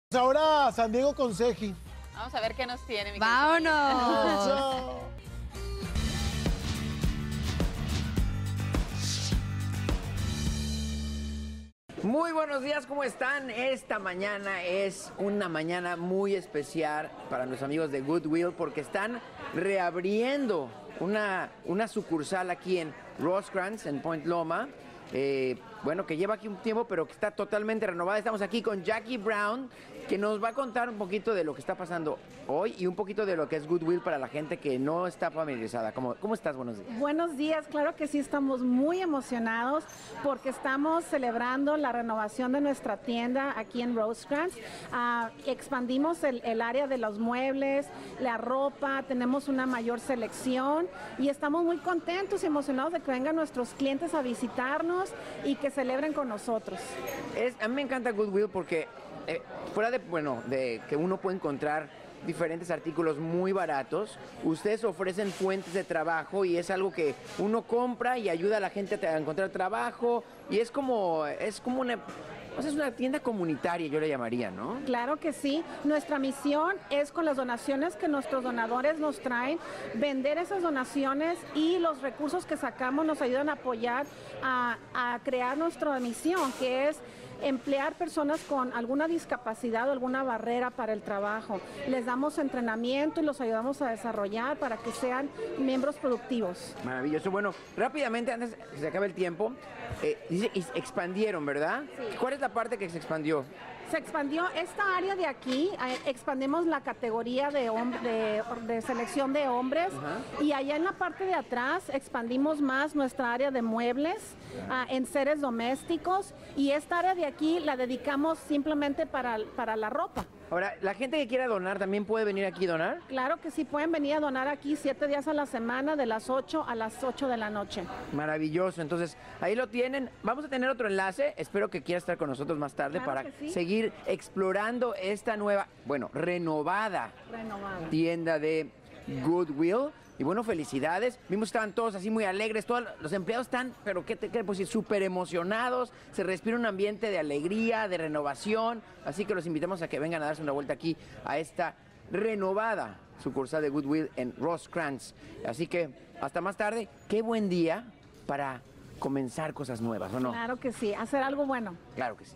Ahora San Diego con Seji. Vamos a ver qué nos tiene, mi ¡Vámonos! Eso. Muy buenos días, ¿cómo están? Esta mañana es una mañana muy especial para nuestros amigos de Goodwill porque están reabriendo una sucursal aquí en Rosecrans, en Point Loma. Bueno, que lleva aquí un tiempo, pero que está totalmente renovada. Estamos aquí con Jackie Brown, que nos va a contar un poquito de lo que está pasando hoy y un poquito de lo que es Goodwill para la gente que no está familiarizada. ¿Cómo estás? Buenos días. Buenos días, claro que sí, estamos muy emocionados porque estamos celebrando la renovación de nuestra tienda aquí en Rosecrans. Expandimos el área de los muebles, la ropa, tenemos una mayor selección y estamos muy contentos y emocionados de que vengan nuestros clientes a visitarnos y que celebren con nosotros. A mí me encanta Goodwill porque fuera de que uno puede encontrar diferentes artículos muy baratos, ustedes ofrecen fuentes de trabajo y es algo que uno compra y ayuda a la gente a encontrar trabajo y es una tienda comunitaria, yo le llamaría, ¿no? Claro que sí. Nuestra misión es, con las donaciones que nuestros donadores nos traen, vender esas donaciones y los recursos que sacamos nos ayudan a apoyar a crear nuestra misión, que es emplear personas con alguna discapacidad o alguna barrera para el trabajo. Les damos entrenamiento y los ayudamos a desarrollar para que sean miembros productivos. Maravilloso. Bueno, rápidamente, antes que se acabe el tiempo, dice, expandieron, ¿verdad? Sí. ¿Cuál es la parte que se expandió? Se expandió esta área de aquí, expandimos la categoría de selección de hombres. Ajá. Y allá en la parte de atrás expandimos más nuestra área de muebles, en seres domésticos, y esta área de aquí la dedicamos simplemente para la ropa. Ahora, ¿la gente que quiera donar también puede venir aquí a donar? Claro que sí, pueden venir a donar aquí 7 días a la semana, de las 8 a las 8 de la noche. Maravilloso, entonces ahí lo tienen. Vamos a tener otro enlace, espero que quiera estar con nosotros más tarde, claro, para seguir explorando esta renovada tienda de Goodwill. Y bueno, felicidades. Vimos que estaban todos así muy alegres, todos los empleados están, pero ¿qué puedo decir? Súper emocionados. Se respira un ambiente de alegría, de renovación. Así que los invitamos a que vengan a darse una vuelta aquí a esta renovada sucursal de Goodwill en Rosecrans. Así que hasta más tarde. Qué buen día para comenzar cosas nuevas, ¿o no? Claro que sí, hacer algo bueno. Claro que sí.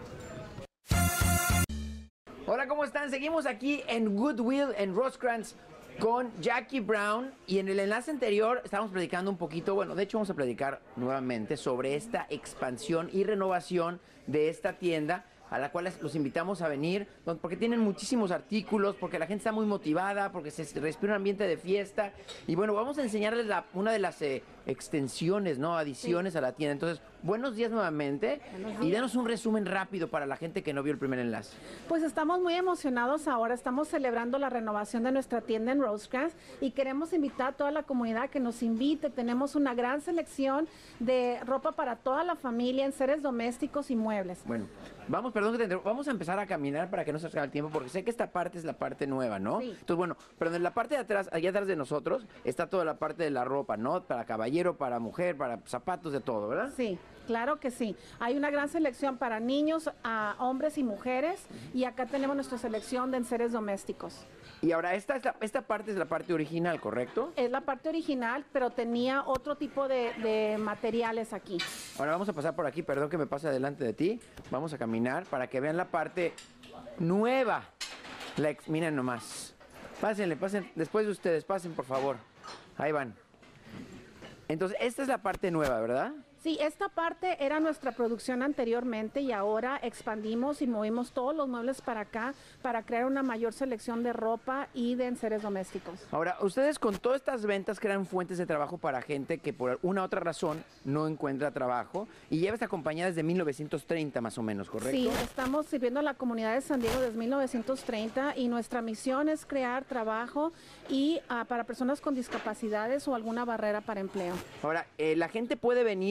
Hola, ¿cómo están? Seguimos aquí en Goodwill en Rosecrans con Jackie Brown, y en el enlace anterior estábamos platicando un poquito, bueno, de hecho vamos a platicar nuevamente sobre esta expansión y renovación de esta tienda, a la cual los invitamos a venir, porque tienen muchísimos artículos, porque la gente está muy motivada, porque se respira un ambiente de fiesta. Y bueno, vamos a enseñarles una de las extensiones, ¿no? Adiciones, sí, a la tienda. Entonces, buenos días nuevamente. Buenos días. Y danos un resumen rápido para la gente que no vio el primer enlace. Pues estamos muy emocionados ahora, estamos celebrando la renovación de nuestra tienda en Rosecrans y queremos invitar a toda la comunidad que nos invite. Tenemos una gran selección de ropa para toda la familia, en seres domésticos y muebles. Bueno, vamos a empezar a caminar para que no se acabe el tiempo, porque sé que esta parte es la parte nueva, ¿no? Sí. Entonces, bueno, pero en la parte de atrás, allá atrás de nosotros, está toda la parte de la ropa, ¿no? Para caballero, para mujer, para zapatos, de todo, ¿verdad? Sí. Claro que sí. Hay una gran selección para niños, hombres y mujeres, y acá tenemos nuestra selección de enseres domésticos. Y ahora, esta parte es la parte original, ¿correcto? Es la parte original, pero tenía otro tipo de materiales aquí. Ahora vamos a pasar por aquí, perdón que me pase delante de ti. Vamos a caminar para que vean la parte nueva. Miren nomás. Pásenle, después de ustedes, pasen por favor. Ahí van. Entonces, esta es la parte nueva, ¿verdad? Sí, esta parte era nuestra producción anteriormente y ahora expandimos y movimos todos los muebles para acá para crear una mayor selección de ropa y de enseres domésticos. Ahora, ustedes con todas estas ventas crean fuentes de trabajo para gente que por una u otra razón no encuentra trabajo, y lleva esta compañía desde 1930 más o menos, ¿correcto? Sí, estamos sirviendo a la comunidad de San Diego desde 1930 y nuestra misión es crear trabajo y para personas con discapacidades o alguna barrera para empleo. Ahora, la gente puede venir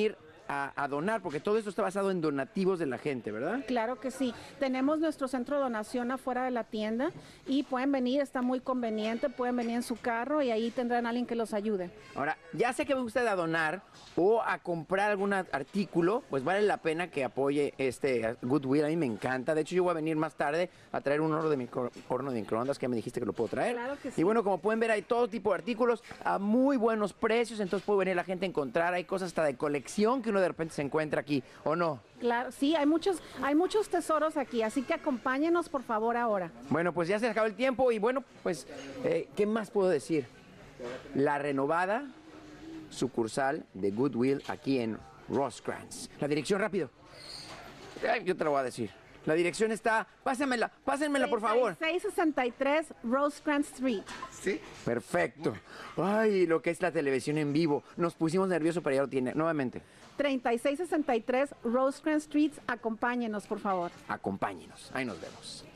a donar, porque todo esto está basado en donativos de la gente, ¿verdad? Claro que sí. Tenemos nuestro centro de donación afuera de la tienda y pueden venir, está muy conveniente, pueden venir en su carro y ahí tendrán a alguien que los ayude. Ahora, ya sé que me gusta a donar o a comprar algún artículo, pues vale la pena que apoye este Goodwill. A mí me encanta. De hecho, yo voy a venir más tarde a traer un horno de microondas que ya me dijiste que lo puedo traer. Claro que sí. Y bueno, como pueden ver, hay todo tipo de artículos a muy buenos precios, entonces puede venir la gente a encontrar. Hay cosas hasta de colección que uno de repente se encuentra aquí, ¿o no? Claro, sí, hay muchos tesoros aquí, así que acompáñenos por favor ahora. Bueno, pues ya se acabó el tiempo y bueno, pues, ¿qué más puedo decir? La renovada sucursal de Goodwill aquí en Rosecrans. La dirección, rápido. Ay, yo te lo voy a decir. La dirección está... Pásenmela por favor. 663 Rosecrans Street. Sí. Perfecto. Ay, lo que es la televisión en vivo. Nos pusimos nerviosos, pero ya lo tiene. Nuevamente. 3663 Rosecrans Street. Acompáñenos, por favor. Acompáñenos. Ahí nos vemos.